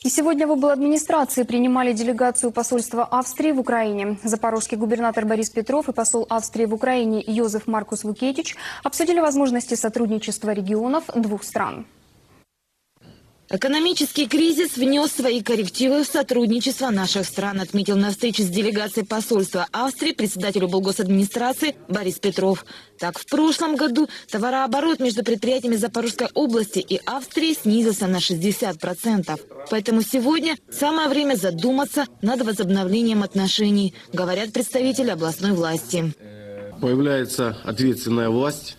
И сегодня в обладминистрации принимали делегацию посольства Австрии в Украине. Запорожский губернатор Борис Петров и посол Австрии в Украине Йозеф Маркус Вукетич обсудили возможности сотрудничества регионов двух стран. Экономический кризис внес свои коррективы в сотрудничество наших стран, отметил на встрече с делегацией посольства Австрии председатель облгосадминистрации Борис Петров. Так, в прошлом году товарооборот между предприятиями Запорожской области и Австрии снизился на 60%. Поэтому сегодня самое время задуматься над возобновлением отношений, говорят представители областной власти. Появляется ответственная власть,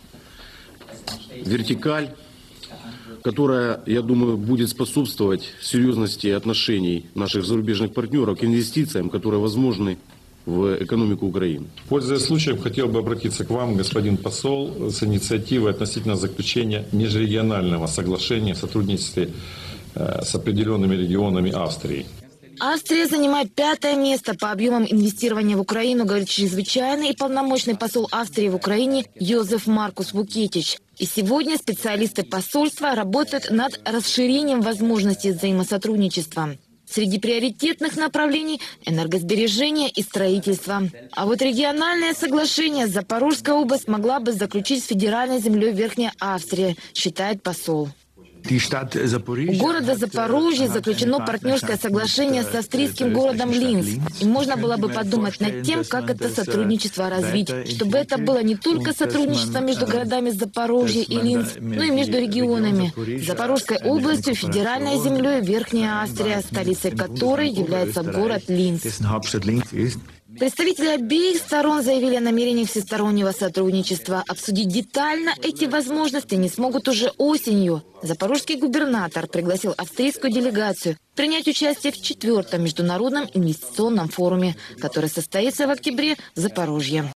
вертикаль, которая, я думаю, будет способствовать серьезности отношений наших зарубежных партнеров к инвестициям, которые возможны в экономику Украины. Пользуясь случаем, хотел бы обратиться к вам, господин посол, с инициативой относительно заключения межрегионального соглашения в сотрудничестве с определенными регионами Австрии. Австрия занимает 5-е место по объемам инвестирования в Украину, говорит чрезвычайный и полномочный посол Австрии в Украине Йозеф Маркус Вукетич. И сегодня специалисты посольства работают над расширением возможностей взаимосотрудничества. Среди приоритетных направлений – энергосбережение и строительство. А вот региональное соглашение Запорожская область могла бы заключить с федеральной землей Верхняя Австрия, считает посол. У города Запорожье заключено партнерское соглашение с австрийским городом Линц. И можно было бы подумать над тем, как это сотрудничество развить, чтобы это было не только сотрудничество между городами Запорожье и Линц, но и между регионами. Запорожской областью, федеральной землей Верхняя Австрия, столицей которой является город Линц. Представители обеих сторон заявили о намерении всестороннего сотрудничества. Обсудить детально эти возможности не смогут уже осенью. Запорожский губернатор пригласил австрийскую делегацию принять участие в 4-м международном инвестиционном форуме, который состоится в октябре в Запорожье.